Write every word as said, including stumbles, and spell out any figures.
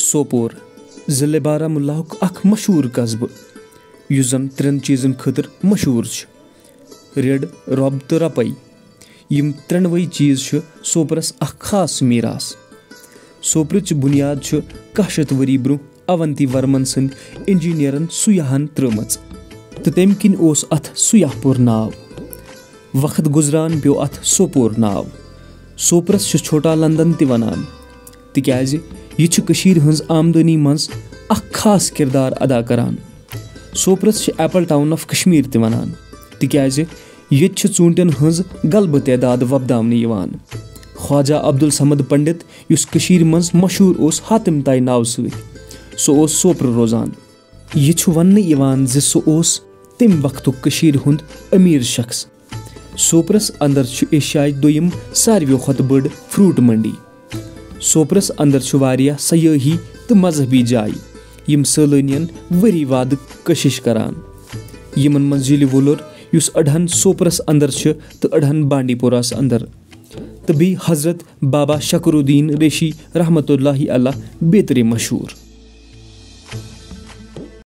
सोपोर ज़िले बारामुल्लाहुक अख मशहूर कस्बह युस जन त्रेन चीज़न खतर मशहूर छ रेड रब तो रपई यम त्रेनवई चीज़ छ सोपरस अख खास मीरास। सोपरच बुनियाद छ कह शत वरी ब्रो अवंती वर्मन सन इंजीनियरन सुयाहन त्रमच तो तम किन ओस अथ सुयाहपुर नाव। वक्त गुजरान पे अथ सोपोर नाव। सोपरस छ छोटा लंदन ति वनान तिक्याज यह छ कशीर हंज आमदनी मंज अख खास किरदार अदा करान। सोपरस छ एप्पल टाउन ऑफ कश्मीर ति वनान तिक्याज ये छ चूंटन हंज गलब तैदाद वपदावने यवान। ख्वाजा अब्दुल समद पंडित युस कशीर मंज मशहूर ओस हातिम ताई नाव सत सो ओस सोपर रोजान। यह छ वन्ने यवान ज सो ओस तम वक्तुक कशीर हुंद अमीर शख्स। सोपरस अंदर छ एशियाई दोयम सारवियों खत बड़ फ्रूट मंडी। सोपरस अंदर छ वारिया सयाही तो मजहबी जाय यम सैलानियन वरी वाद कशिश करान। यमन मंज झील वुलर युस अड़हन सोपरस अंदर छ तो अड़हन बांडीपोरास अंदर तो बी हजरत बाबा शकरुद्दीन रेशी रहमतुल्लाहि अलैह बेतरे मशहूर।